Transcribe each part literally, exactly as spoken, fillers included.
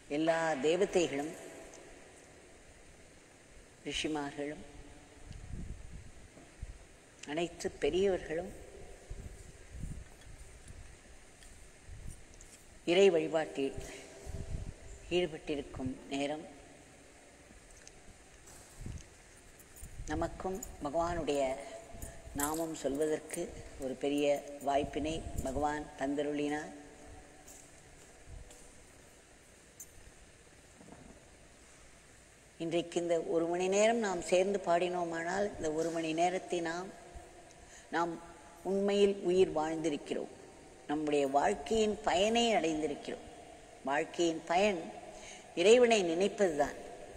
எல்லா தேவதைகளும் ரிஷிமார்களும் அனைத்து பெரியவர்களும் இறை வழிபாட்டில் ஈடுபட்டிருக்கும் நேரம் நமக்கும் பகவானுடைய நாமம் சொல்வதற்கு ஒரு பெரிய வாய்ப்பினை பகவான் தந்தருளினார். இன்றைக்கு இந்த ஒரு மணி நேரம் நாம் சேர்ந்து பாடினோமானால் இந்த ஒரு மணி நேரத்தை நாம் நாம் உண்மையில் உயிர் வாழ்ந்திருக்கிறோம். நம்முடைய வாழ்க்கையின் பயனை அடைந்திருக்கிறோம். வாழ்க்கையின் பயன் இறைவனை நினைப்பதுதான்.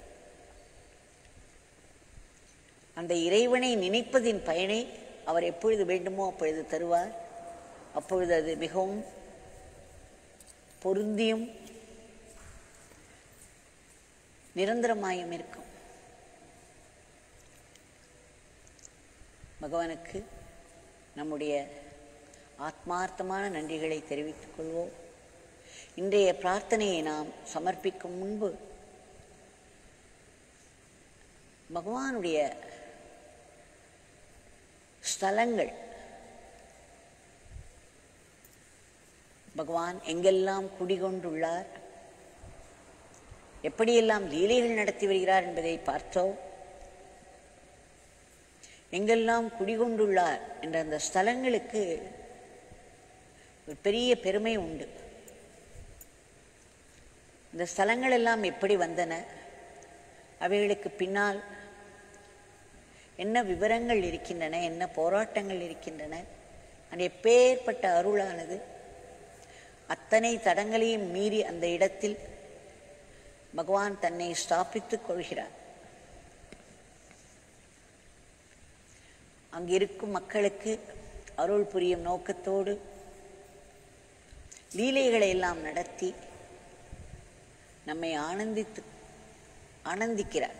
அந்த இறைவனை நினைப்பதின் பயனை அவர் எப்பொழுது வேண்டுமோ அப்பொழுது தருவார். அப்பொழுது அது மிகவும் பொருந்தியும் நிரந்தரமாயும் இருக்கும். பகவானுக்கு நம்முடைய ஆத்மார்த்தமான நன்றிகளை தெரிவித்துக் கொள்வோம். இன்றைய பிரார்த்தனையை நாம் சமர்ப்பிக்கும் முன்பு பகவானுடைய ஸ்தலங்கள், பகவான் எங்கெல்லாம் குடிகொண்டுள்ளார், எப்படியெல்லாம் லீலைகள் நடத்தி வருகிறார் என்பதை பார்த்தோம். எங்கெல்லாம் குடிகொண்டுள்ளார் என்ற அந்த ஸ்தலங்களுக்கு ஒரு பெரிய பெருமை உண்டு. இந்த ஸ்தலங்கள் எல்லாம் எப்படி வந்தன, அவைகளுக்கு பின்னால் என்ன விவரங்கள் இருக்கின்றன, என்ன போராட்டங்கள் இருக்கின்றன, அது எப்பேற்பட்ட அருளானது அத்தனை தடங்களையும் மீறி அந்த இடத்தில் பகவான் தன்னை ஸ்தாபித்துக் கொள்கிறார். அங்கிருக்கும் மக்களுக்கு அருள் புரியும் நோக்கத்தோடு லீலைகளை எல்லாம் நடத்தி நம்மை ஆனந்தித்து ஆனந்திக்கிறார்.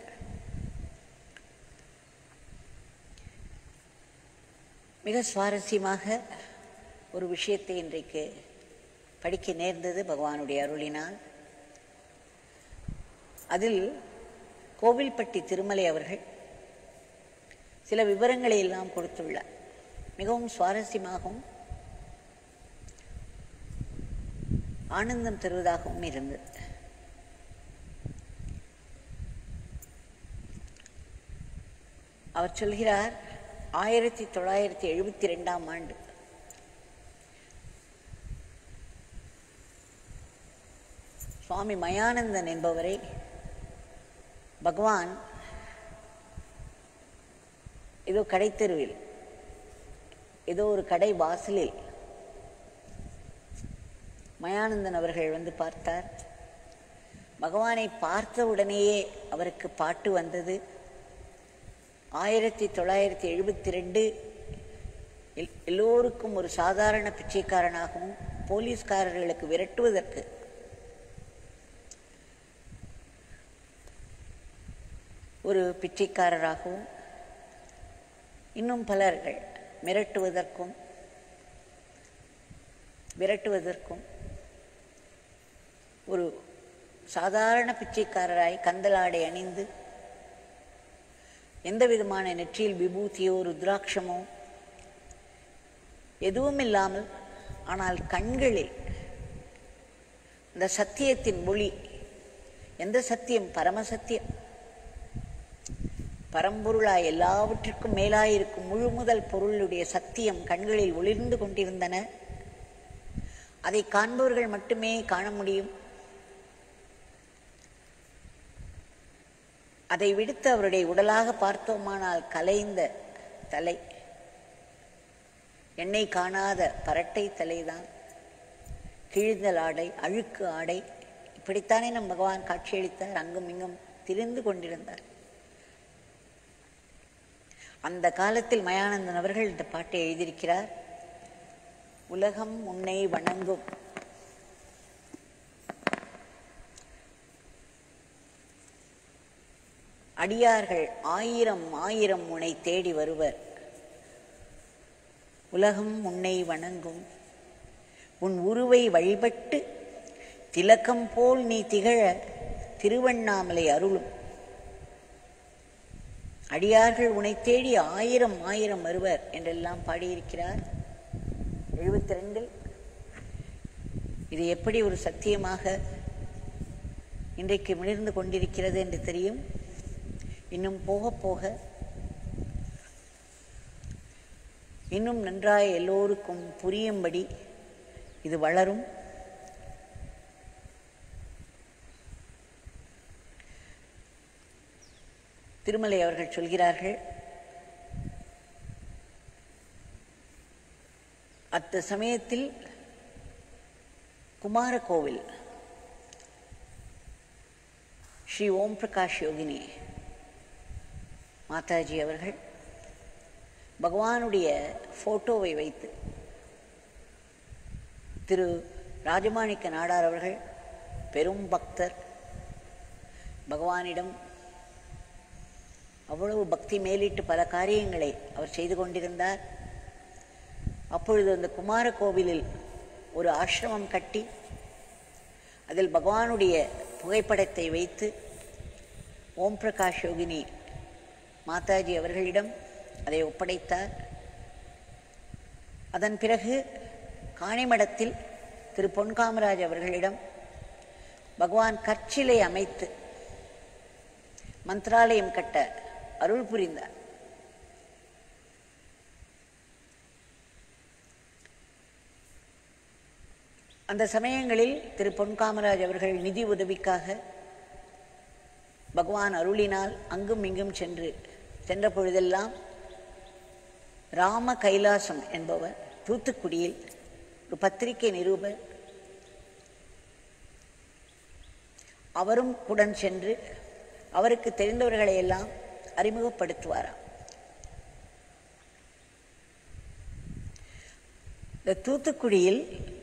மிக சுவாரஸ்யமாக ஒரு விஷயத்தை இன்றைக்கு படிக்க நேர்ந்தது பகவானுடைய அருளினால். அதில் கோவில்பட்டி திருமலை அவர்கள் சில விவரங்களை எல்லாம் கொடுத்துள்ளார். மிகவும் சுவாரஸ்யமாகவும் ஆனந்தம் தருவதாகவும் இருந்தது. அவர் சொல்கிறார், ஆயிரத்தி தொள்ளாயிரத்தி எழுபத்தி ரெண்டாம் ஆண்டு சுவாமி மயானந்தன் என்பவரை பகவான் ஏதோ கடை தெருவில், ஏதோ ஒரு கடை வாசலில் மயானந்தன் அவர்கள் வந்து பார்த்தார். பகவானை பார்த்த உடனேயே அவருக்கு பாட்டு வந்தது. ஆயிரத்தி தொள்ளாயிரத்தி எழுபத்தி ரெண்டு எல்லோருக்கும் ஒரு சாதாரண பிச்சைக்காரனாகவும் போலீஸ்காரர்களுக்கு விரட்டுவதற்கு ஒரு பிச்சைக்காரராகவும் இன்னும் பலர்கள் மிரட்டுவதற்கும் விரட்டுவதற்கும் ஒரு சாதாரண பிச்சைக்காரராய் கந்தலாடை அணிந்து எந்த விதமான நெற்றியில் விபூதியோ ருத்ராட்சமோ எதுவும் இல்லாமல், ஆனால் கண்களில் இந்த சத்தியத்தின் ஒளி, எந்த சத்தியம், பரமசத்தியம், பரம்பொருளாய் எல்லாவற்றிற்கும் மேலாயிருக்கும் முழு முதல் பொருளுடைய சத்தியம் கண்களில் ஒளிர்ந்து கொண்டிருந்தன. அதை காண்பவர்கள் மட்டுமே காண முடியும். அதை விடுத்து அவருடைய உடலாக பார்த்தோமானால் கலைந்த தலை, எண்ணெய் காணாத பரட்டை தலைதான், கிழிந்தல் ஆடை, அழுக்கு ஆடை, இப்படித்தானே நம் பகவான் காட்சியளித்தார். அங்கும் இங்கும் திரிந்து கொண்டிருந்தார். அந்த காலத்தில் மயானந்தன் அவர்கள் இந்த பாட்டை எழுதியிருக்கிறார். உலகம் உன்னை வணங்கும், அடியார்கள் ஆயிரம் ஆயிரம் உன்னை தேடி வருவர். உலகம் உன்னை வணங்கும், உன் உருவை வழிபட்டு திலக்கம் போல் நீ திகழ திருவண்ணாமலை அருளும். அடியார்கள் உனை தேடி ஆயிரம் ஆயிரம் வருவர் என்றெல்லாம் பாடியிருக்கிறார் எழுபத்தி ரெண்டில். இது எப்படி ஒரு சத்தியமாக இன்றைக்கு மிளிர்ந்து கொண்டிருக்கிறது என்று தெரியும். இன்னும் போக போக இன்னும் நன்றாய் எல்லோருக்கும் புரியும்படி இது வளரும். திருமலை அவர்கள் சொல்கிறார்கள், அத்த சமயத்தில் குமார கோவில் ஸ்ரீ ஓம் பிரகாஷ் யோகினி மாதாஜி அவர்கள் பகவானுடைய போட்டோவை வைத்து, திரு ராஜமாணிக்க நாடார் அவர்கள் பெரும் பக்தர், பகவானிடம் அவ்வளவு பக்தி மேலிட்டு பல காரியங்களை அவர் செய்து கொண்டிருந்தார். அப்பொழுது அந்த குமார கோவிலில் ஒரு ஆசிரமம் கட்டி அதில் பகவானுடைய புகைப்படத்தை வைத்து ஓம் பிரகாஷ் யோகினி மாதாஜி அவர்களிடம் அதை ஒப்படைத்தார். அதன் பிறகு காணிமடத்தில் திரு பொன் காமராஜ் அவர்களிடம் பகவான் கற்சிலை அமைத்து மந்திராலயம் கட்ட அருள் புரிந்தார். அந்த சமயங்களில் திரு பொன் காமராஜ் அவர்கள் நிதி உதவிக்காக பகவான் அருளினால் அங்கும் இங்கும் சென்று சென்ற பொழுதெல்லாம் ராம கைலாசம் என்பவர் தூத்துக்குடியில் ஒரு பத்திரிகை நிருபர், அவரும் உடன் சென்று அவருக்கு தெரிந்தவர்களை எல்லாம் அறிமுகப்படுத்துவாராம். இந்த தூத்துக்குடியில்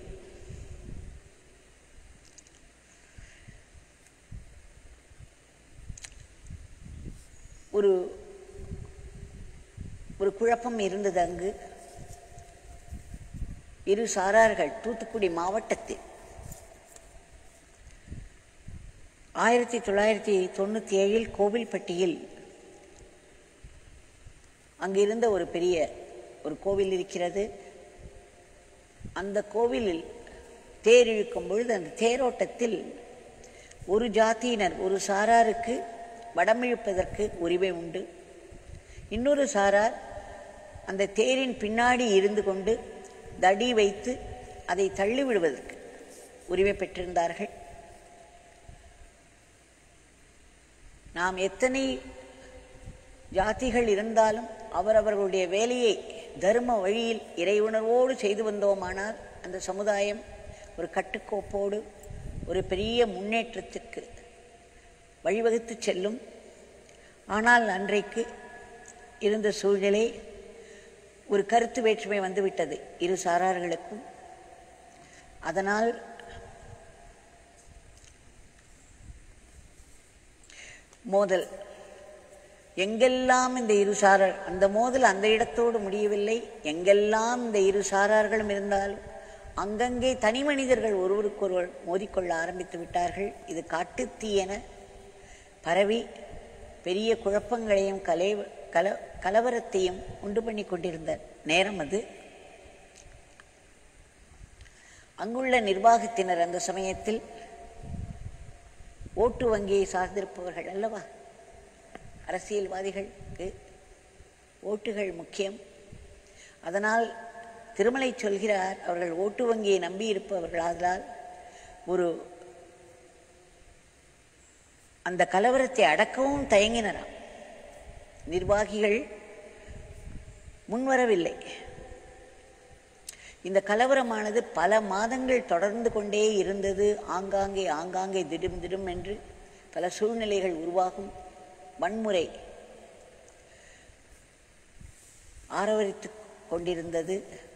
ஒரு ஒரு குழப்பம் இருந்தது. அங்கு இரு சாரார்கள் தூத்துக்குடி மாவட்டத்தில் ஆயிரத்தி தொள்ளாயிரத்தி தொண்ணூற்றி ஏழில் கோவில்பட்டியில் அங்கிருந்த ஒரு பெரிய ஒரு கோவில் இருக்கிறது. அந்த கோவிலில் தேர் இழுக்கும் பொழுது அந்த தேரோட்டத்தில் ஒரு ஜாதியினர் ஒரு சாராருக்கு வடமிழுப்பதற்கு உரிமை உண்டு, இன்னொரு சாரார் அந்த தேரின் பின்னாடி இருந்து கொண்டு தடி வைத்து அதை தள்ளிவிடுவதற்கு உரிமை பெற்றிருந்தார்கள். நாம் எத்தனை ஜாதிகள் இருந்தாலும் அவரவர்களுடைய வேலையை தர்ம வழியில் இறையுணர்வோடு செய்து வந்தோமானால் அந்த சமுதாயம் ஒரு கட்டுக்கோப்போடு ஒரு பெரிய முன்னேற்றத்திற்கு வழிவகுத்து செல்லும். ஆனால் அன்றைக்கு இருந்த சூழ்நிலை ஒரு கருத்து வேற்றுமை வந்துவிட்டது இரு சாரார்களுக்கும். அதனால் மோதல் எங்கெல்லாம் இந்த இரு சாரார், அந்த மோதல் அந்த இடத்தோடு முடியவில்லை. எங்கெல்லாம் இந்த இரு சாரார்களும் இருந்தாலும் அங்கங்கே தனி மனிதர்கள் ஒருவருக்கொருவர் மோதிக்கொள்ள ஆரம்பித்து விட்டார்கள். இது காட்டுத்தீயென பரவி பெரிய குழப்பங்களையும் கலை கல கலவரத்தையும் உண்டு பண்ணி கொண்டிருந்த நேரம் அது. அங்குள்ள நிர்வாகத்தினர் அந்த சமயத்தில் ஓட்டு வங்கியை சார்ந்திருப்பவர்கள் அல்லவா, அரசியல்வாதிகளுக்கு ஓட்டுகள் முக்கியம். அதனால் திருமலை சொல்கிறார், அவர்கள் ஓட்டு வங்கியை நம்பி இருப்பவர்களால் ஒரு அந்த கலவரத்தை அடக்கவும் தயங்கினாராம். நிர்வாகிகள் முன்வரவில்லை. இந்த கலவரமானது பல மாதங்கள் தொடர்ந்து கொண்டே இருந்தது. ஆங்காங்கே ஆங்காங்கே திடும் திடும் என்று பல சூழ்நிலைகள் உருவாகும். வன்முறை ஆரவரித்து கொண்டிருந்தது.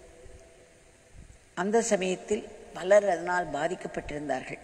அந்த சமயத்தில் பலர் அதனால் பாதிக்கப்பட்டிருந்தார்கள்.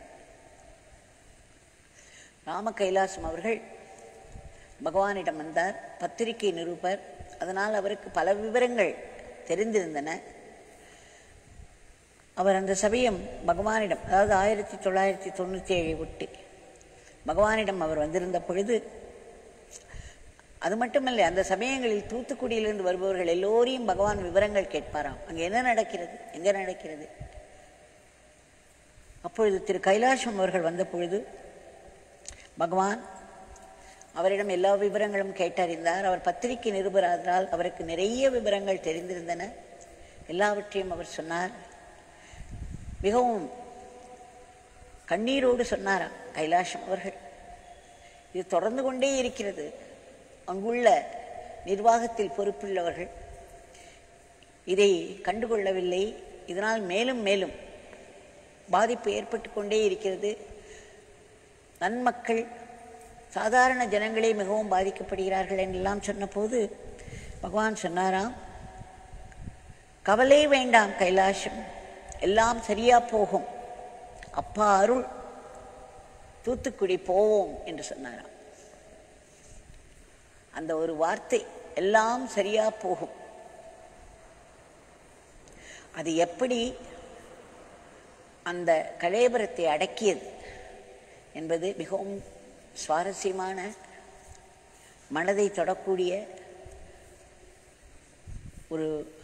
ராம கைலாசம் அவர்கள் பகவானிடம் வந்தார், பத்திரிகை நிருபர். அதனால் அவருக்கு பல விவரங்கள் தெரிந்திருந்தன. அவர் அந்த சமயம் பகவானிடம், அதாவது ஆயிரத்தி தொள்ளாயிரத்தி தொண்ணூற்றி ஏழை ஒட்டி பகவானிடம் அவர் வந்திருந்த பொழுது, அது மட்டுமல்ல, அந்த சமயங்களில் தூத்துக்குடியிலிருந்து வருபவர்கள் எல்லோரையும் பகவான் விவரங்கள் கேட்பாராம். அங்கே என்ன நடக்கிறது, எங்கே நடக்கிறது. அப்பொழுது திரு கைலாசம் அவர்கள் வந்த பொழுது பகவான் அவரிடம் எல்லா விவரங்களும் கேட்டறிந்தார். அவர் பத்திரிகை நிருபராதால் அவருக்கு நிறைய விவரங்கள் தெரிந்திருந்தன. எல்லாவற்றையும் அவர் சொன்னார். மிகவும் கண்ணீரோடு சொன்னாராம் கைலாசம் அவர்கள், இது தொடர்ந்து கொண்டே இருக்கிறது. அங்குள்ள நிர்வாகத்தில் பொறுப்புள்ளவர்கள் இதை கண்டுகொள்ளவில்லை. இதனால் மேலும் மேலும் பாதிப்பு ஏற்பட்டு கொண்டே இருக்கிறது. நன்மக்கள், சாதாரண ஜனங்களே மிகவும் பாதிக்கப்படுகிறார்கள் என்றெல்லாம் சொன்ன போது பகவான் சொன்னாராம், கவலை வேண்டாம் கைலாசம், எல்லாம் சரியா போகும், அப்பா அருள், தூத்துக்குடி போவோம் என்று சொன்னாராம். அந்த ஒரு வார்த்தை, எல்லாம் சரியா போகும், அது எப்படி அந்த கலேபரத்தை அடக்கியது என்பது மிகவும் சுவாரஸ்யமான, மனதை தொடக்கூடிய ஒரு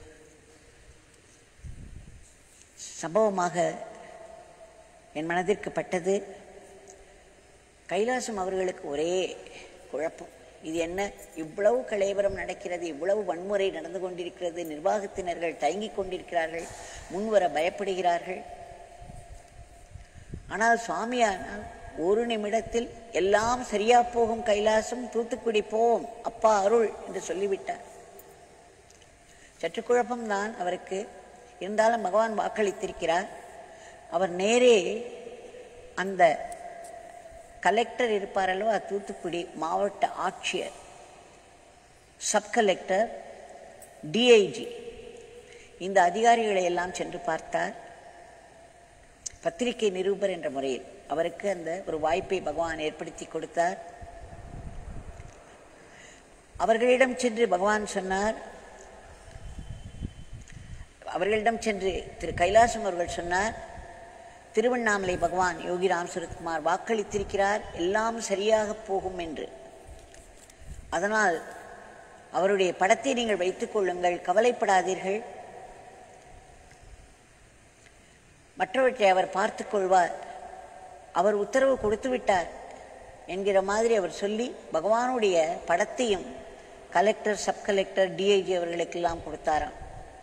சம்பவமாக என் மனதிற்கு பட்டது. கைலாசம் அவர்களுக்கு ஒரே குழப்பம், இது என்ன, இவ்வளவு கலேபரம் நடக்கிறது, இவ்வளவு வன்முறை நடந்து கொண்டிருக்கிறது, நிர்வாகத்தினர்கள் தயங்கிக் கொண்டிருக்கிறார்கள், முன்வர பயப்படுகிறார்கள். ஆனால் சுவாமியானால் ஒரு நிமிடத்தில் எல்லாம் சரியா போகும் கைலாசம், தூத்துக்குடி போவோம், அப்பா அருள் என்று சொல்லிவிட்டார். சற்று குழப்பம்தான் அவருக்கு, இருந்தாலும் பகவான் வாக்களித்திருக்கிறார். அவர் நேரே அந்த கலெக்டர் இருப்பார் அல்லவா, தூத்துக்குடி மாவட்ட ஆட்சியர், சப் கலெக்டர், டிஐஜி, இந்த அதிகாரிகளை எல்லாம் சென்று பார்த்தார். பத்திரிகை நிருபர் என்ற முறையில் அவருக்கு அந்த ஒரு வாய்ப்பை பகவான் ஏற்படுத்தி கொடுத்தார். அவர்களிடம் சென்று பகவான் சொன்னார், அவர்களிடம் சென்று திரு கைலாசம் அவர்கள் சொன்னார், திருவண்ணாமலை பகவான் யோகி ராம் சுரத்குமார் வாக்களித்திருக்கிறார், எல்லாம் சரியாக போகும் என்று. அதனால் அவருடைய படத்தை நீங்கள் வைத்துக் கொள்ளுங்கள், கவலைப்படாதீர்கள், மற்றவற்றை அவர் பார்த்துக் கொள்வார், அவர் உத்தரவு கொடுத்து விட்டார் என்கிற மாதிரி அவர் சொல்லி பகவானுடைய படத்தையும் கலெக்டர், சப் கலெக்டர், டிஐஜி அவர்களுக்கெல்லாம் கொடுத்தாராம்.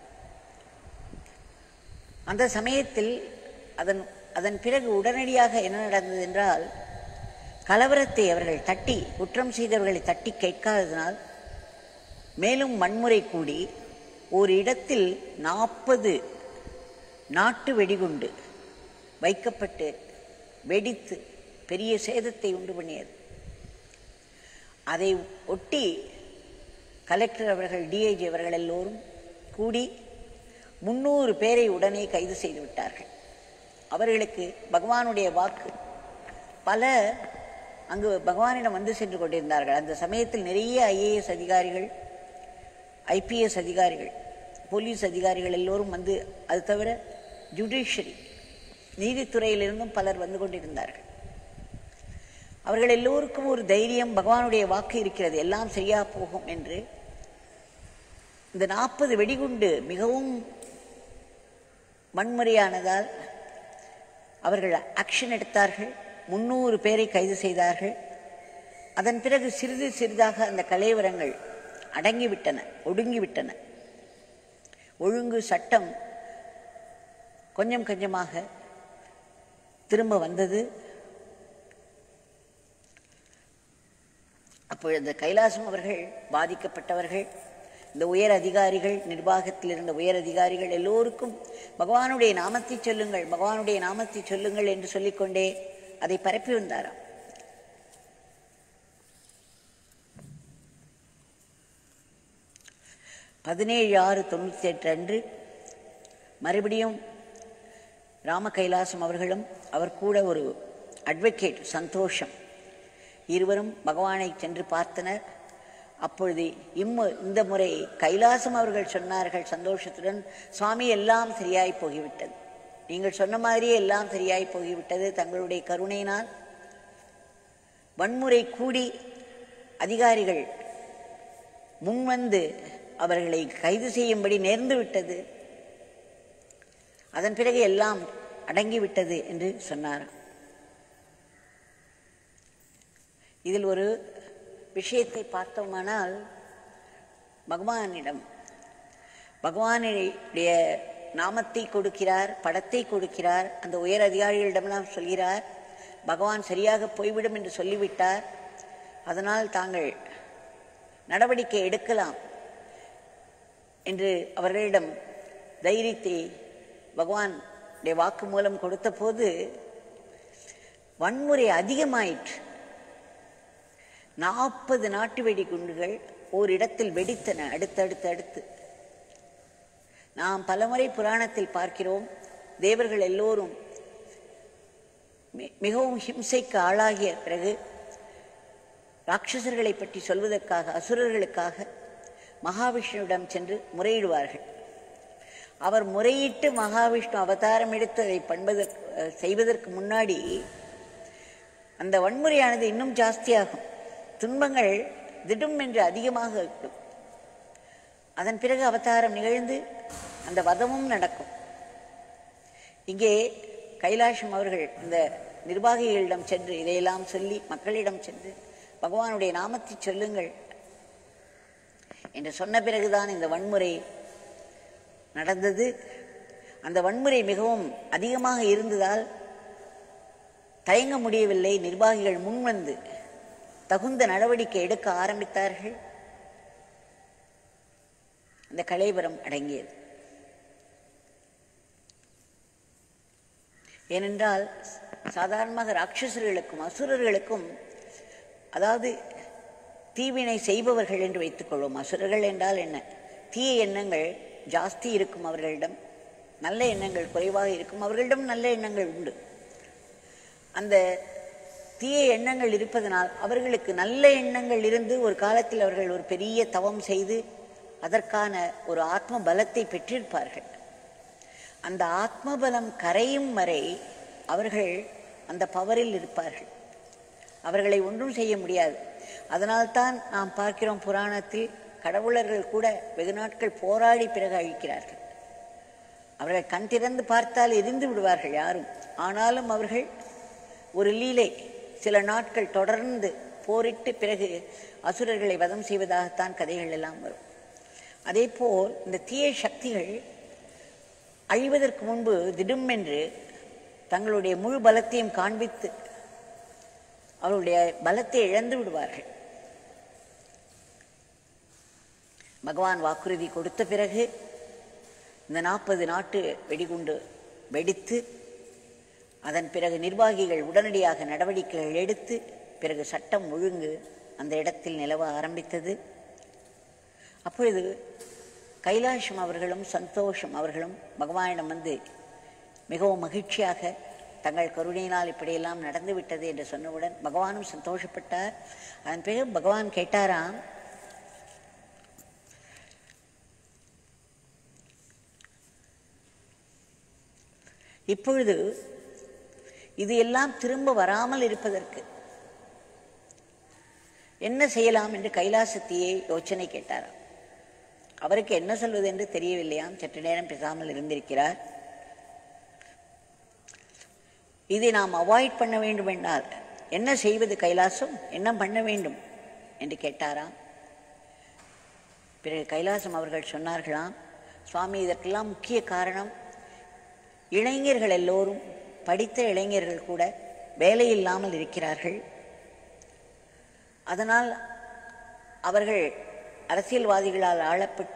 அந்த சமயத்தில் அதன் அதன் பிறகு உடனடியாக என்ன நடந்தது என்றால், கலவரத்தை அவர்கள் தட்டி, குற்றம் செய்தவர்களை தட்டி கேட்காததனால் மேலும் வன்முறை கூடி ஒரு இடத்தில் நாற்பது நாட்டு வெடிகுண்டு வைக்கப்பட்டு வெடித்து பெரிய சேதத்தை உண்டு பண்ணியது. அதை ஒட்டி கலெக்டர் அவர்கள், டிஐஜி அவர்கள் எல்லோரும் கூடி முன்னூறு பேரை உடனே கைது செய்து விட்டார்கள். அவர்களுக்கு பகவானுடைய வாக்கு, பல அங்கு பகவானிடம் வந்து சென்று கொண்டிருந்தார்கள். அந்த சமயத்தில் நிறைய ஐஏஎஸ் அதிகாரிகள், ஐபிஎஸ் அதிகாரிகள், போலீஸ் அதிகாரிகள் எல்லோரும் வந்து, அது தவிர ஜுடிஷியரி, நீதித்துறையிலிருந்தும் பலர் வந்து கொண்டிருந்தார்கள். அவர்கள் எல்லோருக்கும் ஒரு தைரியம், பகவானுடைய வாக்கு இருக்கிறது, எல்லாம் சரியா போகும் என்று. இந்த நாற்பது வெடிகுண்டு மிகவும் வன்முறையானதால் அவர்கள் ஆக்ஷன் எடுத்தார்கள். முன்னூறு பேரை கைது செய்தார்கள். அதன் பிறகு சிறிது சிறிதாக அந்த கலேவரங்கள் அடங்கிவிட்டன, ஒடுங்கிவிட்டன. ஒழுங்கு சட்டம் கொஞ்சம் கொஞ்சமாக திரும்ப வந்தது. அப்பொழுது கைலாசம் அவர்கள் பாதிக்கப்பட்டவர்கள், இந்த உயர் அதிகாரிகள், நிர்வாகத்தில் இருந்த உயர் அதிகாரிகள் எல்லோருக்கும் பகவானுடைய நாமத்தை சொல்லுங்கள், பகவானுடைய நாமத்தை சொல்லுங்கள் என்று சொல்லிக்கொண்டே அதை பரப்பி வந்தாராம். பதினேழு ஆறு தொண்ணூற்றி எட்டு அன்று மறுபடியும் ராம கைலாசம் அவர்களும் அவர் கூட ஒரு அட்வொகேட் சந்தோஷம் இருவரும் பகவானை சென்று பார்த்தனர். அப்பொழுது இம்மு இந்த முறை கைலாசம் அவர்கள் சொன்னார்கள் சந்தோஷத்துடன், சுவாமி எல்லாம் சரியாய் போகிவிட்டது, நீங்கள் சொன்ன மாதிரியே எல்லாம் சரியாய் போய்விட்டது. தங்களுடைய கருணையினால் வன்முறை கூடி அதிகாரிகள் முன்வந்து அவர்களை கைது செய்யும்படி நேர்ந்து விட்டது. அதன் பிறகு எல்லாம் அடங்கிவிட்டது என்று சொன்னார். இதில் ஒரு விஷயத்தை பார்த்தோமானால், பகவானிடம் பகவானுடைய நாமத்தை கொடுக்கிறார், படத்தை கொடுக்கிறார். அந்த உயர் அதிகாரிகளிடமெல்லாம் சொல்கிறார், பகவான் சரியாக போய்விடும் என்று சொல்லிவிட்டார், அதனால் தாங்கள் நடவடிக்கை எடுக்கலாம் என்று அவர்களிடம் தைரியத்தை பகவானுடைய வாக்கு மூலம் கொடுத்த போது வன்முறை அதிகமாயிற்று. நாற்பது நாட்டு வெடி குண்டுகள் ஓரிடத்தில் வெடித்தன, அடுத்தடுத்து அடுத்து. நாம் பலமுறை புராணத்தில் பார்க்கிறோம், தேவர்கள் எல்லோரும் மிகவும் ஹிம்சைக்கு ஆளாகிய பிறகு ராட்சசர்களை பற்றி சொல்வதற்காக, அசுரர்களுக்காக மகாவிஷ்ணுவிடம் சென்று முறையிடுவார்கள். அவர் முறையிட்டு மகாவிஷ்ணு அவதாரம் எடுத்து அதை பண்பதற்கு செய்வதற்கு முன்னாடி அந்த வன்முறையானது இன்னும் ஜாஸ்தியாகும். துன்பங்கள் திடும் என்று அதிகமாக இருக்கும். அதன் பிறகு அவதாரம் நிகழ்ந்து அந்த வதமும் நடக்கும். இங்கே கைலாஷம் அவர்கள் இந்த நிர்வாகிகளிடம் சென்று இதையெல்லாம் சொல்லி மக்களிடம் சென்று பகவானுடைய நாமத்தை சொல்லுங்கள் என்று சொன்ன பிறகுதான் இந்த வன்முறை நடந்தது. அந்த வன்முறை மிகவும் அதிகமாக இருந்ததால் தயங்க முடியவில்லை. நிர்வாகிகள் முன்வந்து தகுந்த நடவடிக்கை எடுக்க ஆரம்பித்தார்கள். அந்த கலைவரம் அடங்கியது. ஏனென்றால் சாதாரணமாக ராட்சசர்களுக்கும் அசுரர்களுக்கும், அதாவது தீவினை செய்பவர்கள் என்று வைத்துக் கொள்வோம். அசுரர்கள் என்றால் என்ன? தீய எண்ணங்கள் ஜாஸ்தி இருக்கும் அவர்களிடம், நல்ல எண்ணங்கள் குறைவாக இருக்கும். அவர்களிடம் நல்ல எண்ணங்கள் உண்டு. அந்த தீய எண்ணங்கள் இருப்பதனால் அவர்களுக்கு நல்ல எண்ணங்கள் இருந்து ஒரு காலத்தில் அவர்கள் ஒரு பெரிய தவம் செய்து அதற்கான ஒரு ஆத்ம பலத்தை பெற்றிருப்பார்கள். அந்த ஆத்மபலம் கரையும் வரை அவர்கள் அந்த பவரில் இருப்பார்கள். அவர்களை ஒன்றும் செய்ய முடியாது. அதனால்தான் நாம் பார்க்கிறோம் புராணத்தில் கடவுளர்கள் கூட வெகு நாட்கள் போராடி பிறகு அழிக்கிறார்கள். அவர்கள் கண் திறந்து பார்த்தால் எரிந்து விடுவார்கள் யாரும். ஆனாலும் அவர்கள் ஒரு லீலை, சில நாட்கள் தொடர்ந்து போரிட்டு பிறகு அசுரர்களை வதம் செய்வதாகத்தான் கதைகள் எல்லாம் வரும். அதே போல் இந்த தீய சக்திகள் அழிவதற்கு முன்பு திடுமென்று தங்களுடைய முழு பலத்தையும் காண்பித்து அவருடைய பலத்தை இழந்து விடுவார்கள். பகவான் வாக்குறுதி கொடுத்த பிறகு இந்த நாற்பது நாட்டு வெடிகுண்டு வெடித்து அதன் பிறகு நிர்வாகிகள் உடனடியாக நடவடிக்கைகள் எடுத்து பிறகு சட்டம் ஒழுங்கு அந்த இடத்தில் நிலவ ஆரம்பித்தது. அப்பொழுது கைலாஷம் அவர்களும் சந்தோஷம் அவர்களும் பகவானிடம் வந்து மிகவும் மகிழ்ச்சியாக தங்கள் கருணையினால் இப்படியெல்லாம் நடந்துவிட்டது என்று சொன்னவுடன் பகவானும் சந்தோஷப்பட்டார். அதன் பிறகு பகவான் கேட்டாராம், இப்பொழுது இது எல்லாம் திரும்ப வராமல் இருப்பதற்கு என்ன செய்யலாம் என்று கைலாசத்தையே யோசனை கேட்டாராம். அவருக்கு என்ன சொல்வது என்று தெரியவில்லையாம். சற்று நேரம் பேசாமல் இருந்திருக்கிறார். இதை நாம் அவாய்ட் பண்ண வேண்டும் என்றால் என்ன செய்வது கைலாசம், என்ன பண்ண வேண்டும் என்று கேட்டாராம். பிறகு கைலாசம் அவர்கள் சொன்னார்களாம், சுவாமி, இதற்கெல்லாம் முக்கிய காரணம் இளைஞர்கள் எல்லோரும், படித்த இளைஞர்கள் கூட வேலை இல்லாமல் இருக்கிறார்கள். அதனால் அவர்கள் அரசியல்வாதிகளால் ஆளப்பட்டு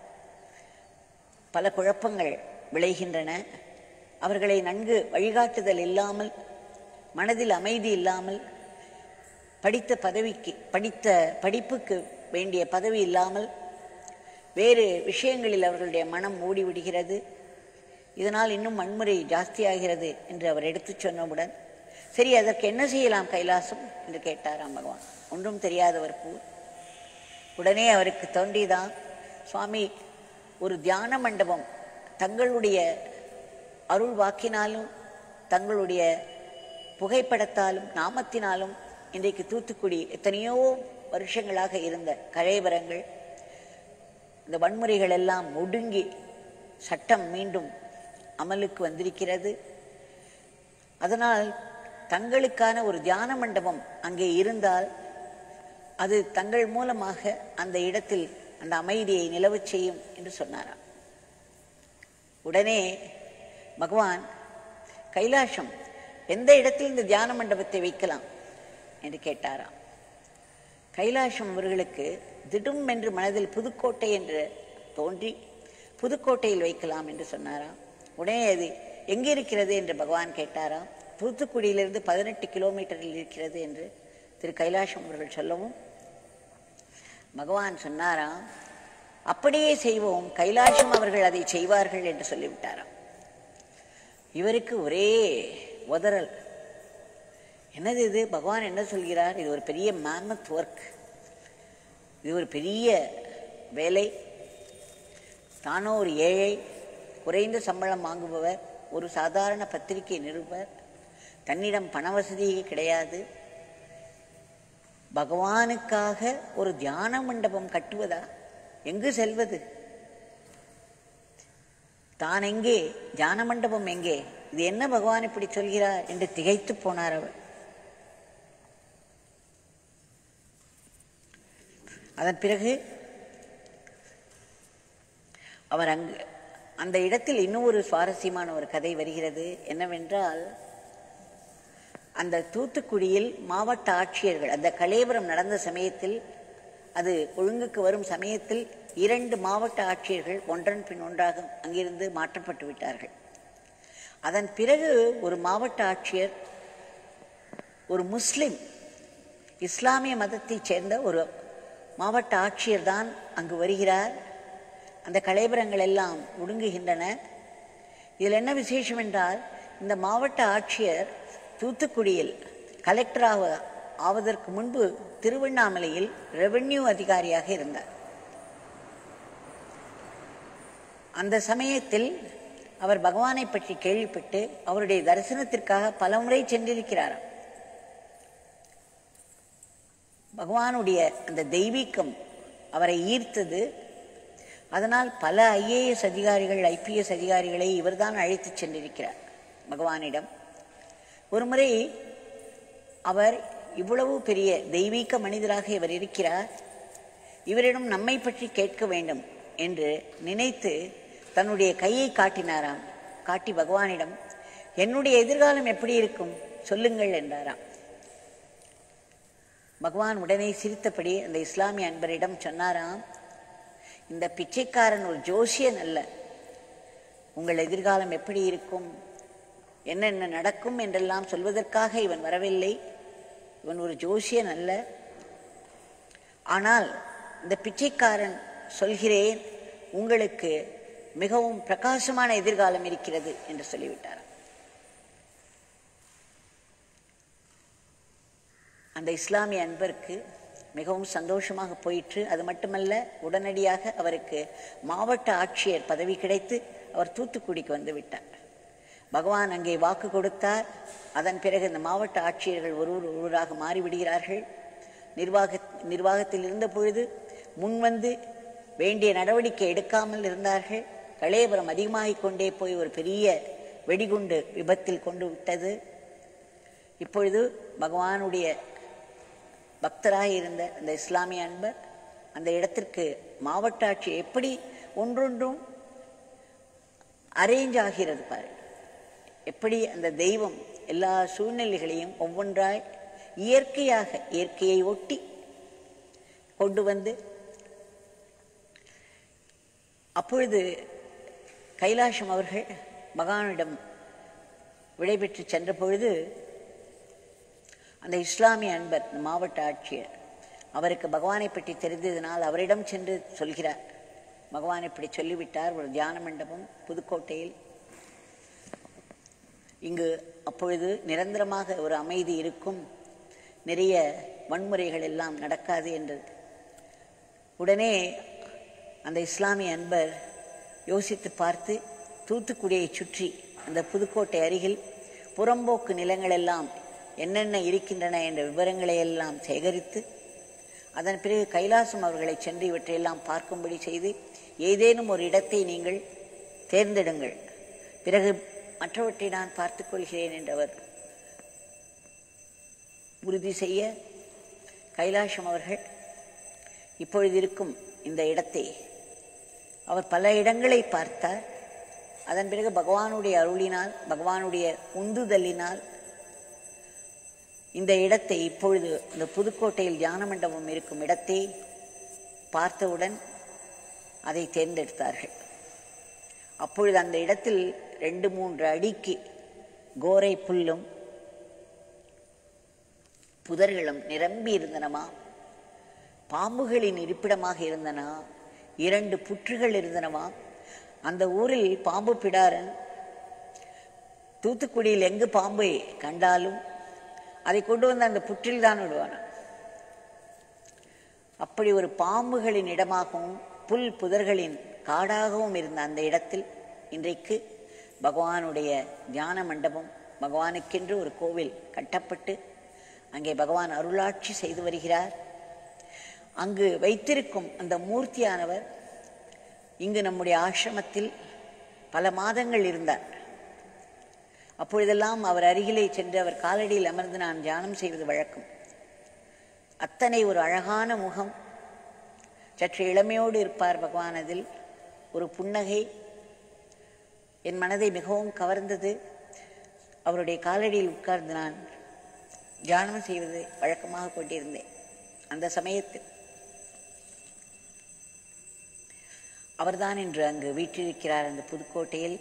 பல குழப்பங்கள் விளைகின்றன. அவர்களை நன்கு வழிகாட்டுதல் இல்லாமல், மனதில் அமைதி இல்லாமல், படித்த பதவிக்கு படித்த படிப்புக்கு வேண்டிய பதவி இல்லாமல் வேறு விஷயங்களில் அவர்களுடைய மனம் ஓடிவிடுகிறது. இதனால் இன்னும் வன்முறை ஜாஸ்தியாகிறது என்று அவர் எடுத்து சொன்னவுடன், சரி, அதற்கு என்ன செய்யலாம் கைலாசம் என்று கேட்டாராம் பகவான். ஒன்றும் தெரியாதவர் பூ. உடனே அவருக்கு தோன்றிதான், சுவாமி, ஒரு தியான மண்டபம் தங்களுடைய அருள் வாக்கினாலும் தங்களுடைய புகைப்படத்தாலும் நாமத்தினாலும் இன்றைக்கு தூத்துக்குடி எத்தனையோ வருஷங்களாக இருந்த கலைவரங்கள், இந்த வன்முறைகள் எல்லாம் ஒடுங்கி சட்டம் மீண்டும் அமலுக்கு வந்திருக்கிறது. அதனால் தங்களுக்கான ஒரு தியான மண்டபம் அங்கே இருந்தால் அது தங்கள் மூலமாக அந்த இடத்தில் அந்த அமைதியை நிலவச் செய்யும் என்று சொன்னாராம். உடனே பகவான் கைலாசம் எந்த இடத்தில் இந்த தியான மண்டபத்தை வைக்கலாம் என்று கேட்டாராம். கைலாசம் அவர்களுக்கு திடும் என்று மனதில் புதுக்கோட்டை என்று தோன்றி புதுக்கோட்டையில் வைக்கலாம் என்று சொன்னாராம். உடனே அது எங்கே இருக்கிறது என்று பகவான் கேட்டாராம். தூத்துக்குடியிலிருந்து பதினெட்டு கிலோமீட்டரில் இருக்கிறது என்று திரு கைலாசம் அவர்கள் சொல்லவும் பகவான் சொன்னாராம், அப்படியே செய்வோம், கைலாசம் அவர்கள் அதை செய்வார்கள் என்று சொல்லிவிட்டாராம். இவருக்கு ஒரே உதறல். என்னது இது? பகவான் என்ன சொல்கிறார்? இது ஒரு பெரிய மேமத் ஒர்க், இது ஒரு பெரிய வேலை. தானோ ஒரு ஏழை, குறைந்த சம்பளம் வாங்குபவர், ஒரு சாதாரண பத்திரிகை நிருபர், தன்னிடம் பண வசதியே கிடையாது. பகவானுக்காக ஒரு தியான மண்டபம் கட்டுவதா? எங்கு செல்வது? தான் எங்கே? தியான மண்டபம் எங்கே? இது என்ன பகவான் இப்படி சொல்கிறார் என்று திகைத்து போனார் அவர். அதன் பிறகு அவர் அங்கு அந்த இடத்தில் இன்னும் ஒரு சுவாரஸ்யமான ஒரு கதை வருகிறது. என்னவென்றால், அந்த தூத்துக்குடியில் மாவட்ட ஆட்சியர்கள் அந்த கலேபரம் நடந்த சமயத்தில், அது ஒழுங்குக்கு வரும் சமயத்தில் இரண்டு மாவட்ட ஆட்சியர்கள் ஒன்றன் பின் ஒன்றாக அங்கிருந்து மாற்றப்பட்டு விட்டார்கள். அதன் பிறகு ஒரு மாவட்ட ஆட்சியர், ஒரு முஸ்லிம் இஸ்லாமிய மதத்தைச் சேர்ந்த ஒரு மாவட்ட ஆட்சியர் தான் அங்கு வருகிறார். அந்த கலேபரங்கள் எல்லாம் ஒடுங்குகின்றன. இதில் என்ன விசேஷம் என்றால், இந்த மாவட்ட ஆட்சியர் தூத்துக்குடியில் கலெக்டராக ஆவதற்கு முன்பு திருவண்ணாமலையில் ரெவென்யூ அதிகாரியாக இருந்தார். அந்த சமயத்தில் அவர் பகவானை பற்றி கேள்விப்பட்டு அவருடைய தரிசனத்திற்காக பல முறை சென்றிருக்கிறார். பகவானுடைய அந்த தெய்வீகம் அவரை ஈர்த்தது. அதனால் பல ஐஏஎஸ் அதிகாரிகள், ஐபிஎஸ் அதிகாரிகளை இவர்தான் அழைத்து சென்றிருக்கிறார் பகவானிடம். ஒரு முறை அவர் இவ்வளவு பெரிய தெய்வீக மனிதராக இவர் இருக்கிறார், இவரிடம் நம்மை பற்றி கேட்க வேண்டும் என்று நினைத்து தன்னுடைய கையை காட்டினாராம். காட்டி பகவானிடம், என்னுடைய எதிர்காலம் எப்படி இருக்கும் சொல்லுங்கள் என்றாராம். பகவான் உடனே சிரித்தபடி அந்த இஸ்லாமிய அன்பரிடம் சொன்னாராம், இந்த பிச்சைக்காரன் ஒரு ஜோசியன் அல்ல. உங்கள் எதிர்காலம் எப்படி இருக்கும், என்னென்ன நடக்கும் என்றெல்லாம் சொல்வதற்காக இவன் வரவில்லை. இவன் ஒரு ஜோசியன் அல்ல. ஆனால் இந்த பிச்சைக்காரன் சொல்கிறேன், உங்களுக்கு மிகவும் பிரகாசமான எதிர்காலம் இருக்கிறது என்று சொல்லிவிட்டார். அந்த இஸ்லாமிய அன்பருக்கு மிகவும் சந்தோஷமாக போயிற்று. அது மட்டுமல்ல, உடனடியாக அவருக்கு மாவட்ட ஆட்சியர் பதவி கிடைத்து அவர் தூத்துக்குடிக்கு வந்து விட்டார். பகவான் அங்கே வாக்கு கொடுத்தார். அதன் பிறகு இந்த மாவட்ட ஆட்சியர்கள் ஒருவர் ஒருவராக மாறிவிடுகிறார்கள். நிர்வாக நிர்வாகத்தில் இருந்த பொழுது முன்வந்து வேண்டிய நடவடிக்கை எடுக்காமல் இருந்தார்கள். கலேபரம் அதிகமாகிக் கொண்டே போய் ஒரு பெரிய வெடிகுண்டு விபத்தில் கொண்டு விட்டது. இப்பொழுது பகவானுடைய பக்தராக இருந்த அந்த இஸ்லாமிய அன்பர் அந்த இடத்திற்கு மாவட்ட ஆட்சி எப்படி ஒன்றொன்றும் அரேஞ்ச் ஆகிறது பாரு, எப்படி அந்த தெய்வம் எல்லா சூழ்நிலைகளையும் ஒவ்வொன்றாய் இயற்கையாக இயற்கையை ஒட்டி கொண்டு வந்து, அப்பொழுது கைலாசம் அவர்கள் பகவானிடம் விடைபெற்று சென்ற பொழுது அந்த இஸ்லாமிய அன்பர் மாவட்ட ஆட்சியர் அவருக்கு பகவானை பற்றி தெரிந்ததினால் அவரிடம் சென்று சொல்கிறார், பகவான் இப்படி சொல்லிவிட்டார், ஒரு தியான மண்டபம் புதுக்கோட்டையில் இங்கு அப்பொழுது நிரந்தரமாக ஒரு அமைதி இருக்கும், நிறைய வன்முறைகள் எல்லாம் நடக்காது என்றது. உடனே அந்த இஸ்லாமிய அன்பர் யோசித்து பார்த்து தூத்துக்குடியை சுற்றி அந்த புதுக்கோட்டை அருகில் புறம்போக்கு நிலங்கள் எல்லாம் என்னென்ன இருக்கின்றன என்ற விவரங்களை எல்லாம் சேகரித்து அதன் பிறகு கைலாசம் அவர்களை சென்று இவற்றையெல்லாம் பார்க்கும்படி செய்து, ஏதேனும் ஒரு இடத்தை நீங்கள் தேர்ந்தெடுங்கள், பிறகு மற்றவற்றை நான் பார்த்துக் கொள்கிறேன் என்றவர் உறுதி செய்ய, கைலாசம் அவர்கள் இப்பொழுது இருக்கும் இந்த இடத்தை அவர் பல இடங்களை பார்த்தார். அதன் பிறகு பகவானுடைய அருளினால், பகவானுடைய உந்துதலினால் இந்த இடத்தை, இப்பொழுது இந்த புதுக்கோட்டையில் தியான மண்டபம் இருக்கும் இடத்தை பார்த்தவுடன் அதை தேர்ந்தெடுத்தார்கள். அப்பொழுது அந்த இடத்தில் ரெண்டு மூன்று அடிக்கு கோரை புல்லும் புதர்களும் நிரம்பி இருந்தனமா, பாம்புகளின் இருப்பிடமாக இருந்தனா, இரண்டு புற்றுகள் இருந்தனவா. அந்த ஊரில் பாம்பு பிடாரன் தூத்துக்குடியில் எங்கு பாம்பை கண்டாலும் அதை கொண்டு வந்து அந்த புற்றில் தான் விடுவான. அப்படி ஒரு பாம்புகளின் இடமாகவும் புல் புதர்களின் காடாகவும் இருந்த அந்த இடத்தில் இன்றைக்கு பகவானுடைய தியான மண்டபம், பகவானுக்கென்று ஒரு கோவில் கட்டப்பட்டு அங்கே பகவான் அருளாட்சி செய்து வருகிறார். அங்கு வைத்திருக்கும் அந்த மூர்த்தியானவர் இங்கு நம்முடைய ஆசிரமத்தில் பல மாதங்கள் இருந்தார். அப்பொழுதெல்லாம் அவர் அருகிலே சென்று அவர் காலடியில் அமர்ந்து நான் தியானம் செய்வது வழக்கம். அத்தனை ஒரு அழகான முகம், சற்று இளமையோடு இருப்பார் பகவான். அதில் ஒரு புன்னகை என் மனதை மிகவும் கவர்ந்தது. அவருடைய காலடியில் உட்கார்ந்து நான் தியானம் செய்வது வழக்கமாக கொண்டிருந்தேன். அந்த சமயத்தில் அவர்தான் இன்று அங்கு வீற்றிருக்கிறார். அந்த புதுக்கோட்டையில்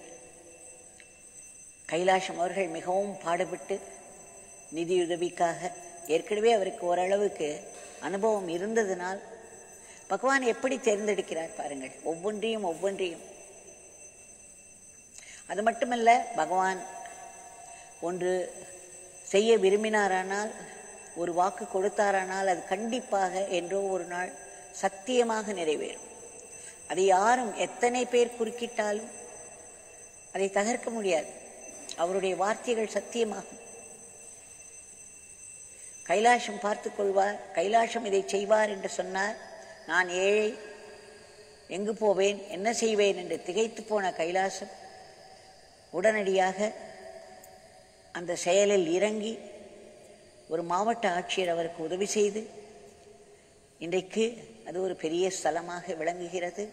கைலாசம் அவர்கள் மிகவும் பாடுபட்டு நிதியுதவிக்காக, ஏற்கனவே அவருக்கு ஓரளவுக்கு அனுபவம் இருந்ததினால் பகவான் எப்படி தேர்ந்தெடுக்கிறார் பாருங்கள், ஒவ்வொன்றையும் ஒவ்வொன்றையும். அது மட்டுமல்ல, பகவான் ஒன்று செய்ய விரும்பினாரானால், ஒரு வாக்கு கொடுத்தாரானால் அது கண்டிப்பாக என்றோ ஒரு நாள் சத்தியமாக நிறைவேறும். அதை யாரும் எத்தனை பேர் குறுக்கிட்டாலும் அதை தகர்க்க முடியாது. அவருடைய வார்த்தைகள் சத்தியமாகும். கைலாசம் பார்த்து கொள்வார், கைலாசம் இதை செய்வார் என்று சொன்னார். நான் ஏழை, எங்கு போவேன், என்ன செய்வேன் என்று திகைத்து போன கைலாசம் உடனடியாக அந்த செயலில் இறங்கி ஒரு மாவட்ட ஆட்சியர் அவருக்கு உதவி செய்து இன்றைக்கு அது ஒரு பெரிய ஸ்தலமாக விளங்குகிறது.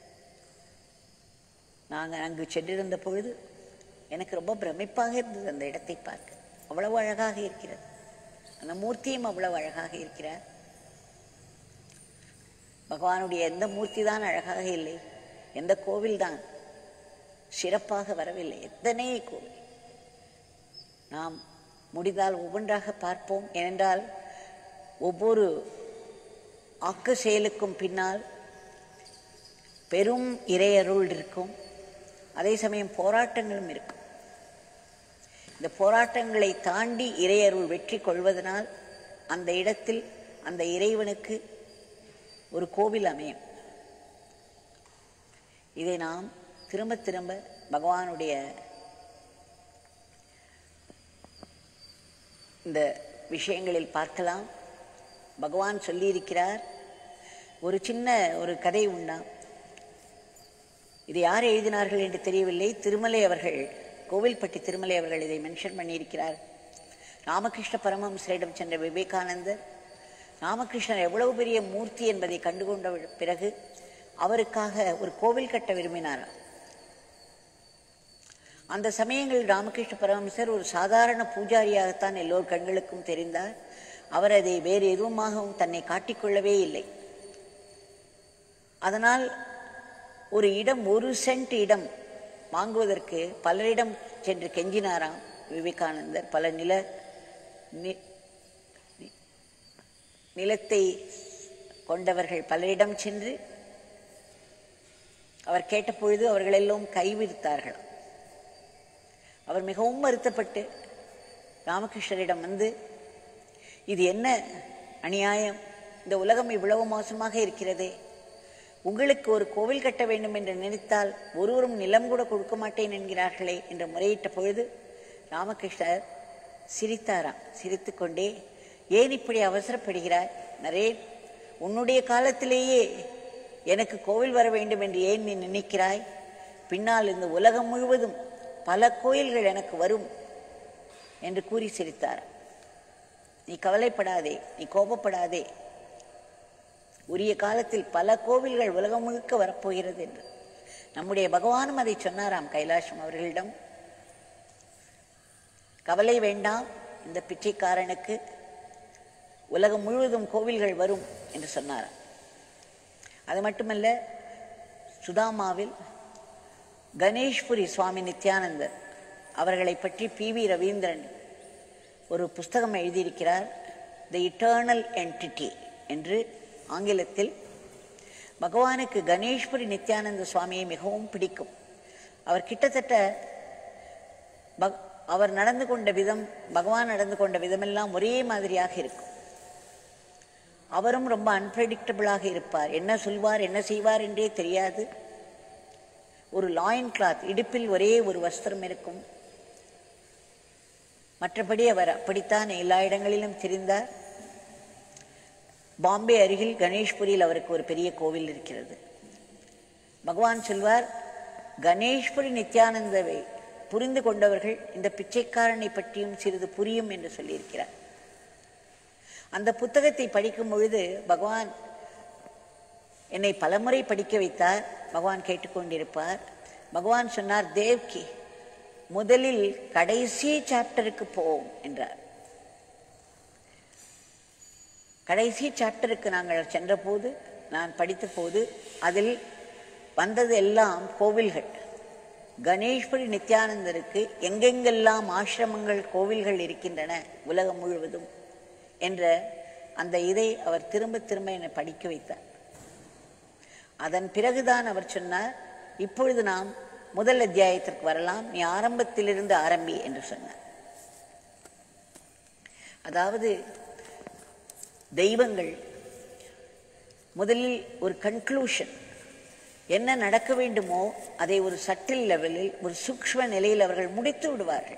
நாங்கள் அங்கு சென்றிருந்த பொழுது எனக்கு ரொம்ப பிரமிப்பாக இருந்தது அந்த இடத்தை பார்க்க. அவ்வளவு அழகாக இருக்கிறது. அந்த மூர்த்தியும் அவ்வளவு அழகாக இருக்கிறார். பகவானுடைய எந்த மூர்த்தி தான் அழகாக இல்லை, எந்த கோவில் தான் சிறப்பாக வரவில்லை. எத்தனை கோவில் நாம் முடிந்தால் ஒவ்வொன்றாக பார்ப்போம். ஏனென்றால் ஒவ்வொரு ஆக்க செயலுக்கும் பின்னால் பெரும் இறையருள் இருக்கும். அதே சமயம் போராட்டங்களும் இருக்கும். இந்த போராட்டங்களை தாண்டி இறையருள் வெற்றி கொள்வதனால் அந்த இடத்தில் அந்த இறைவனுக்கு ஒரு கோவில் அமையும். இதை நாம் திரும்ப திரும்ப பகவானுடைய இந்த விஷயங்களில் பார்க்கலாம். பகவான் சொல்லியிருக்கிறார். ஒரு சின்ன ஒரு கதை உண்டாம். இது யார் எழுதினார்கள் என்று தெரியவில்லை. திருமலை அவர்கள், கோவில்பட்டி திருமலை அவர்கள் இதை மென்ஷன் பண்ணியிருக்கிறார். ராமகிருஷ்ண பரமஹம்சரிடம் சென்ற விவேகானந்தர் ராமகிருஷ்ணர் எவ்வளவு பெரிய மூர்த்தி என்பதை கண்டுகொண்ட பிறகு அவருக்காக ஒரு கோவில் கட்ட விரும்பினாராம். அந்த சமயங்களில் ராமகிருஷ்ண பரமஹம்சர் ஒரு சாதாரண பூஜாரியாகத்தான் எல்லோர் கண்களுக்கும் தெரிந்தார். அவர் அதை வேறு எதுவுமாகவும் தன்னை காட்டிக்கொள்ளவே இல்லை. அதனால் ஒரு இடம், ஒரு சென்ட் இடம் வாங்குவதற்கு பலரிடம் சென்று கெஞ்சினாராம் விவேகானந்தர். பல நில நிலத்தை கொண்டவர்கள் பலரிடம் சென்று அவர் கேட்டபொழுது அவர்கள் எல்லாம் கைவிரித்தார்கள். அவர் மிகவும் வருத்தப்பட்டு ராமகிருஷ்ணரிடம் வந்து, இது என்ன அநியாயம், இந்த உலகம் இவ்வளவு மோசமாக இருக்கிறதே, உங்களுக்கு ஒரு கோவில் கட்ட வேண்டும் என்று நினைத்தால் ஒருவரும் நிலம் கூட கொடுக்க மாட்டேன் என்கிறார்களே என்று முறையிட்ட பொழுது ராமகிருஷ்ணர் சிரித்தாராம். சிரித்து கொண்டே, ஏன் இப்படி அவசரப்படுகிறாய் நரேன்? உன்னுடைய காலத்திலேயே எனக்கு கோவில் வர வேண்டும் என்று ஏன் நீ நினைக்கிறாய்? பின்னால் இந்த உலகம் முழுவதும் பல கோயில்கள் எனக்கு வரும் என்று கூறி சிரித்தார். நீ கவலைப்படாதே, நீ கோபப்படாதே, உரிய காலத்தில் பல கோவில்கள் உலகம் முழுக்க வரப்போகிறது என்று நம்முடைய பகவானும் அதை சொன்னாராம் கைலாசம் அவர்களிடம். கவலை வேண்டாம், இந்த பிச்சைக்காரனுக்கு உலகம் முழுவதும் கோவில்கள் வரும் என்று சொன்னாராம். அது மட்டுமல்ல, சுதாமாவில் கணேஷ்புரி சுவாமி நித்யானந்தர் அவர்களை பற்றி பி வி ரவீந்திரன் ஒரு புஸ்தகம் எழுதியிருக்கிறார், தி இட்டர்னல் என்டிட்டி என்று. ஆங்கிலத்தில் பகவானுக்கு கணேஷ்புரி நித்யானந்த சுவாமியை மிகவும் பிடிக்கும். அவர் கிட்டத்தட்ட அவர் நடந்து கொண்ட விதம், பகவான் நடந்து கொண்ட விதமெல்லாம் ஒரே மாதிரியாக இருக்கும். அவரும் ரொம்ப அன்பிரடிக்டபிளாக இருப்பார். என்ன சொல்வார், என்ன செய்வார் என்றே தெரியாது. ஒரு லாயின் கிளாத், இடுப்பில் ஒரே ஒரு வஸ்திரம் இருக்கும். மற்றபடி அவர் அப்படித்தான் எல்லா இடங்களிலும் திரிந்தார். பாம்பே அருகில் கணேஷ்புரியில் அவருக்கு ஒரு பெரிய கோவில் இருக்கிறது. பகவான் சொல்வார், கணேஷ்புரி நித்யானந்தவை புரிந்து கொண்டவர்கள் இந்த பிச்சைக்காரனை பற்றியும் சிறிது புரியும் என்று சொல்லியிருக்கிறார். அந்த புத்தகத்தை படிக்கும் பொழுது பகவான் என்னை பலமுறை படிக்க வைத்தார். பகவான் கேட்டுக்கொண்டிருப்பார். பகவான் சொன்னார், தேவ்கி, முதலில் கடைசி சாப்டருக்கு போவோம் என்றார். கடைசி சாப்டருக்கு நாங்கள் சென்ற போது, நான் படித்த போது, அதில் வந்தது எல்லாம் கோவில்கள். கணேஷ்புரி நித்யானந்தருக்கு எங்கெங்கெல்லாம் ஆசிரமங்கள், கோவில்கள் இருக்கின்றன உலகம் முழுவதும் என்ற அந்த இதை அவர் திரும்ப திரும்ப என்னை படிக்க வைத்தார். அதன் பிறகுதான் அவர் சொன்னார், இப்பொழுது நாம் முதல் அத்தியாயத்திற்கு வரலாம், நீ ஆரம்பத்திலிருந்து ஆரம்பி என்று சொன்னார். அதாவது தெய்வங்கள் முதலில் ஒரு கன்க்ளூஷன், என்ன நடக்க வேண்டுமோ அதை ஒரு சட்டில் லெவலில், ஒரு சூக்ஷ்ம நிலையில் அவர்கள் முடித்து விடுவார்கள்.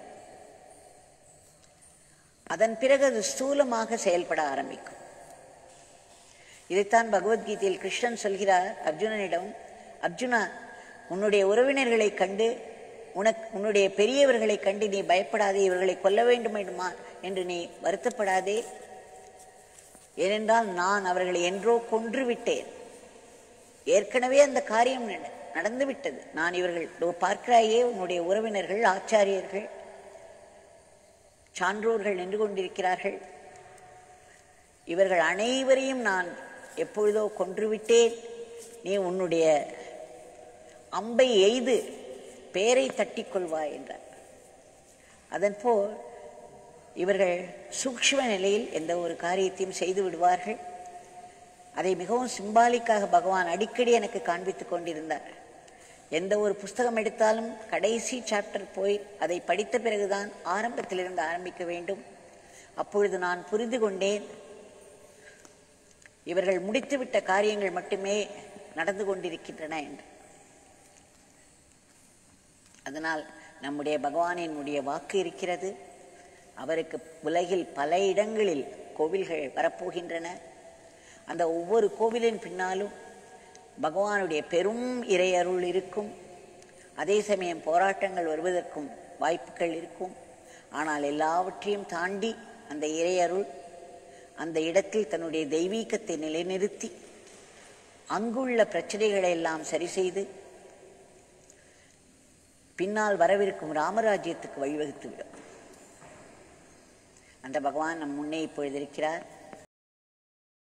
அதன் பிறகு அது ஸ்தூலமாக செயல்பட ஆரம்பிக்கும். இதைத்தான் பகவத்கீதையில் கிருஷ்ணன் சொல்கிறார் அர்ஜுனனிடம், அர்ஜுனா, உன்னுடைய உறவினர்களை கண்டு, உனக்கு உன்னுடைய பெரியவர்களை கண்டு நீ பயப்படாதே, இவர்களை கொல்ல வேண்டும் வேண்டுமா என்று நீ வருத்தப்படாதே. ஏனென்றால் நான் அவர்களை என்றோ கொன்று விட்டேன். ஏற்கனவே அந்த காரியம் நடந்து விட்டது. நான் இவர்கள் பார்க்கிறாயே, உன்னுடைய உறவினர்கள், ஆச்சாரியர்கள், சான்றோர்கள் நின்று கொண்டிருக்கிறார்கள். இவர்கள் அனைவரையும் நான் எப்பொழுதோ கொன்றுவிட்டேன். நீ உன்னுடைய அம்பை எய்து பேரை தட்டிக் கொள்வாய் என்றார். அதன்போல் இவர்கள் சூக்ஷ்ம நிலையில் எந்த ஒரு காரியத்தையும் செய்து விடுவார்கள். அதை மிகவும் சிம்பாலிக்காக பகவான் அடிக்கடி எனக்கு காண்பித்துக் கொண்டிருந்தார். எந்த ஒரு புஸ்தகம் எடுத்தாலும் கடைசி சாப்டர் போய் அதை படித்த பிறகுதான் ஆரம்பத்திலிருந்து ஆரம்பிக்க வேண்டும். அப்பொழுது நான் புரிந்து கொண்டேன், இவர்கள் முடித்துவிட்ட காரியங்கள் மட்டுமே நடந்து கொண்டிருக்கின்றன என்று. அதனால் நம்முடைய பகவானினுடைய வாக்கு இருக்கிறது. அவருக்கு உலகில் பல இடங்களில் கோவில்கள் வரப்போகின்றன. அந்த ஒவ்வொரு கோவிலின் பின்னாலும் பகவானுடைய பெரும் இறையருள் இருக்கும். அதே சமயம் போராட்டங்கள் வருவதற்கும் வாய்ப்புகள் இருக்கும். ஆனால் எல்லாவற்றையும் தாண்டி அந்த இறையருள் அந்த இடத்தில் தன்னுடைய தெய்வீகத்தை நிலைநிறுத்தி அங்குள்ள பிரச்சனைகளை எல்லாம் சரி செய்து பின்னால் வரவிருக்கும் ராமராஜ்யத்துக்கு வழிவகுத்துவிடும். அந்த பகவான் நம் முன்னே இப்பொழுது இருக்கிறார்.